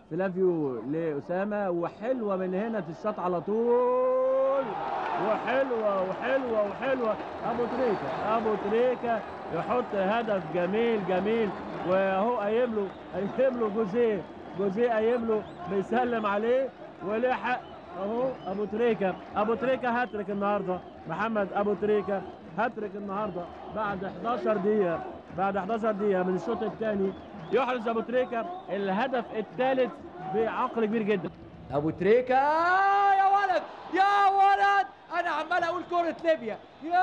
فلافيو لأسامة، وحلوة من هنا تشاط على طول، وحلوة وحلوة وحلوة. أبو تريكة يحط هدف جميل جميل، وهو قايم له جوزيه قايم له بيسلم عليه ولحق اهو. ابو تريكة هاتريك النهارده، محمد ابو تريكة هاتريك النهارده بعد 11 دقيقة، من الشوط الثاني يحرز ابو تريكة الهدف الثالث بعقل كبير جدا. ابو تريكة يا ولد يا ولد، انا عمال اقول كرة ليبيا،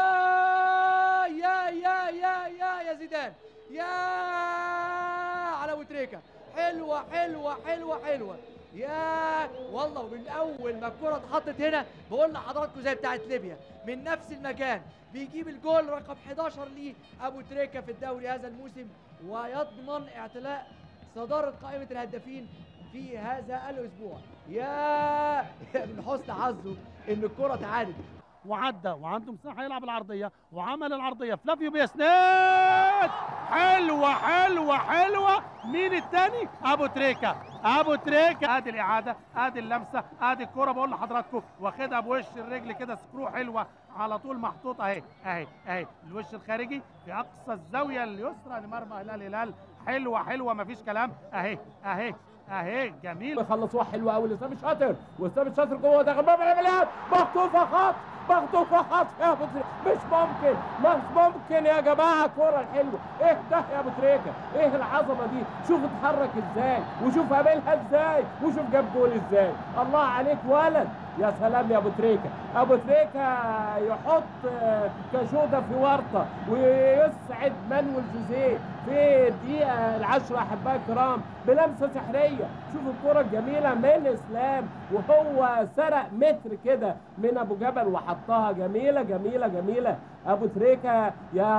يا زيدان، يا على ابو تريكة، حلوة حلوة حلوة حلوة يا والله. ومن اول ما الكرة اتحطت هنا بقول لحضراتكم زي بتاعت ليبيا، من نفس المكان بيجيب الجول رقم 11 ليه ابو تريكة في الدوري هذا الموسم، ويضمن اعتلاء صدارة قائمة الهدافين في هذا الاسبوع. يا من حسن حظه ان الكرة تعادل وعدى وعنده مساحه يلعب العرضيه، وعمل العرضيه فلافيو بيسند، حلوه. مين الثاني؟ ابو تريكة. ادي الاعاده، ادي اللمسه، ادي الكره، بقول لحضراتكم واخدها بوش الرجل كده، سكرو حلوه على طول محطوط اهي الوش الخارجي في اقصى الزاويه اليسرى لمرمى الهلال. حلوه مفيش كلام، اهي جميل. خلصوها حلوه قوي لاسامه شاطر، واسامه شاطر جوه داخل باب العمليات، مخطوفه خط يا ابو تريكة، مش ممكن يا جماعه. كوره الحلوه، ايه ده يا ابو تريكة؟ ايه العظمه دي؟ شوف اتحرك ازاي، وشوف قابلها ازاي، وشوف جاب جول ازاي. الله عليك ولد، يا سلام يا ابو تريكة. ابو تريكة يحط كشوده في ورطه، ويسعد مانويل جوزيه في الدقيقه العشرة احبائي الكرام بلمسه سحريه. شوف الكره الجميله من اسلام، وهو سرق متر كده من ابو جبل وحطها. جميله. ابو تريكة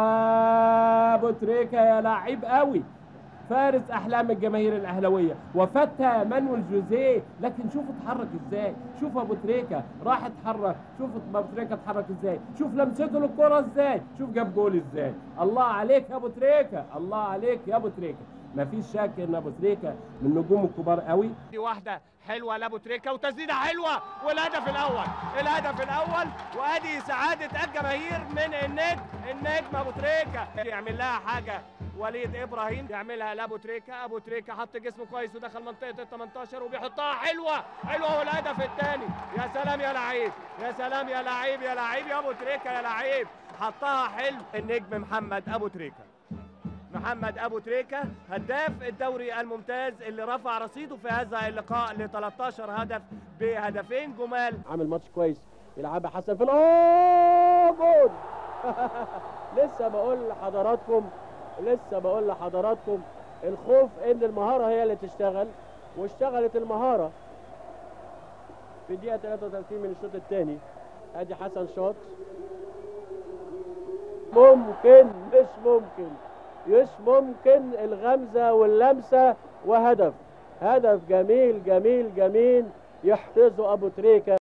يا لعيب قوي، فارس احلام الجماهير الاهلاويه، وفتى مانويل جوزيه. لكن شوف اتحرك ازاي، شوف ابو تريكة راح اتحرك، شوف ابو تريكة اتحرك ازاي، شوف لمسته للكره ازاي، شوف جاب جول ازاي. الله عليك يا ابو تريكة، الله عليك يا ابو تريكة. مفيش شك ان ابو تريكة من النجوم الكبار قوي. دي واحده حلوه لابو تريكة، وتسديده حلوه، والهدف الاول. وادي سعاده الجماهير من النجم ابو تريكة. يعمل لها حاجه وليد ابراهيم، يعملها لابو تريكة. ابو تريكة حط جسمه كويس ودخل منطقه ال 18 وبيحطها حلوه، والهدف الثاني. يا سلام يا لعيب، يا ابو تريكة يا لعيب، حطها حلو. النجم محمد ابو تريكة هداف الدوري الممتاز، اللي رفع رصيده في هذا اللقاء ل 13 هدف بهدفين جمال. عامل ماتش كويس، يلعبها حسن في جول. لسه بقول لحضراتكم الخوف ان المهارة هي اللي تشتغل، واشتغلت المهارة في الدقيقة 33 من الشوط الثاني. ادي حسن شاط، مش ممكن الغمزة واللمسة، وهدف جميل يحرزه ابو تريكة.